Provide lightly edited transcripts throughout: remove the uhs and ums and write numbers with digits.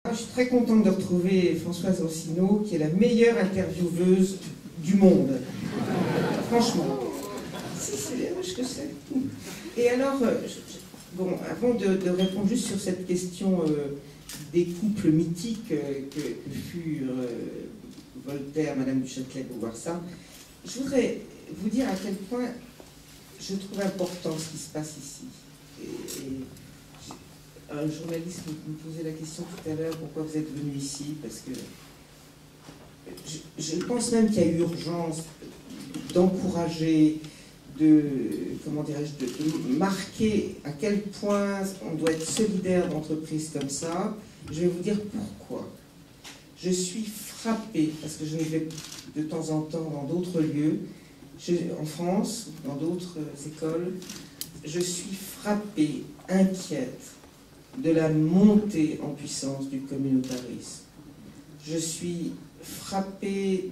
Je suis très contente de retrouver Françoise Rossineau, qui est la meilleure intervieweuse du monde. Franchement. Si, c'est bien, je que sais. Et alors, bon, avant de répondre juste sur cette question des couples mythiques que furent Voltaire, Madame du Châtelet, Beauvoisin, je voudrais vous dire à quel point je trouve important ce qui se passe ici. Un journaliste me posait la question tout à l'heure, pourquoi vous êtes venu ici? Parce que je pense même qu'il y a eu urgence d'encourager, comment dirais-je, de marquer à quel point on doit être solidaire d'entreprises comme ça. Je vais vous dire pourquoi. Je suis frappée, parce que je me vais de temps en temps dans d'autres lieux, en France, dans d'autres écoles, je suis frappée, inquiète de la montée en puissance du communautarisme. Je suis frappée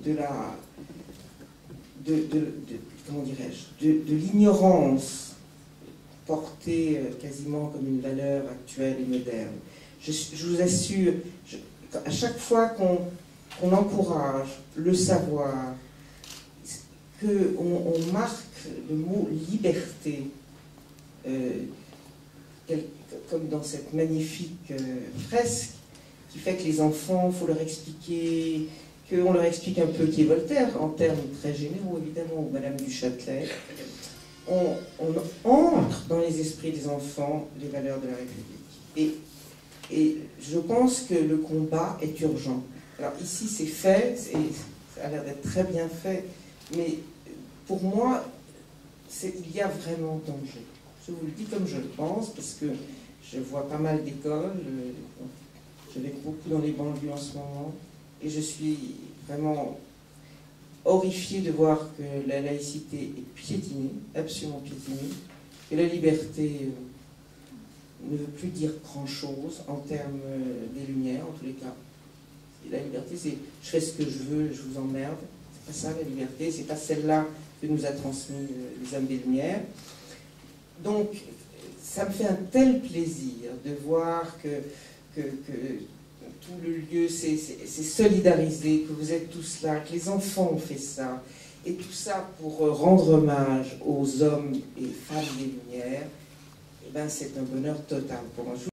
comment dirais-je, de l'ignorance portée quasiment comme une valeur actuelle et moderne. Je vous assure, à chaque fois qu'on encourage le savoir, qu'on marque le mot liberté, comme dans cette magnifique fresque, qui fait que les enfants, il faut leur expliquer, qu'on leur explique un peu qui est Voltaire, en termes très généraux évidemment, ou Madame du Châtelet, on ancre dans les esprits des enfants les valeurs de la République. Et je pense que le combat est urgent. Alors ici c'est fait, ça a l'air d'être très bien fait, mais pour moi, il y a vraiment danger. Je vous le dis comme je le pense, parce que je vois pas mal d'écoles, je vais beaucoup dans les banlieues en ce moment, et je suis vraiment horrifiée de voir que la laïcité est piétinée, absolument piétinée, et la liberté ne veut plus dire grand-chose en termes des Lumières, en tous les cas. Et la liberté, c'est je fais ce que je veux, je vous emmerde. C'est pas ça la liberté, c'est pas celle-là que nous a transmis les hommes des Lumières. Donc, ça me fait un tel plaisir de voir que tout le lieu s'est solidarisé, que vous êtes tous là, que les enfants ont fait ça, et tout ça pour rendre hommage aux hommes et femmes des Lumières. Eh bien, c'est un bonheur total pour moi.